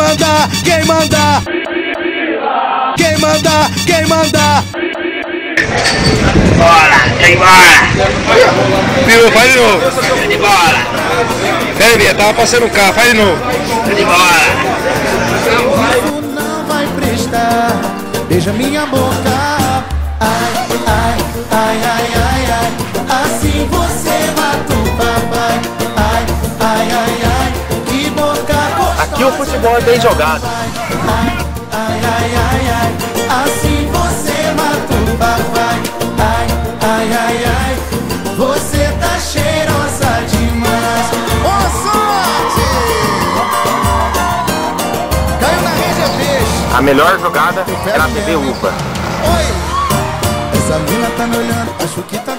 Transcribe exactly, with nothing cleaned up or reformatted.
manda, quem manda? Quem manda, quem manda? Bora, tem bora! Viu, faz de novo. Tá de bola! Peraí, Bia, tava passando o carro, faz de novo. Tá de bola! Isso não vai prestar. Beija minha boca. Ai, ai, ai, ai, ai, ai. Assim você mata o papai. Ai, ai, ai, ai. Que boca gostosa. Aqui o futebol é bem jogado. Ai, ai, ai, ai, ai. Assim você mata o papai. Ai, ai, ai, ai. Você tá cheirosa demais. Ô, sorte! Caiu na rede é peixe. A melhor jogada era a T V Uva. Oi! Essa mina tá me olhando, acho que tá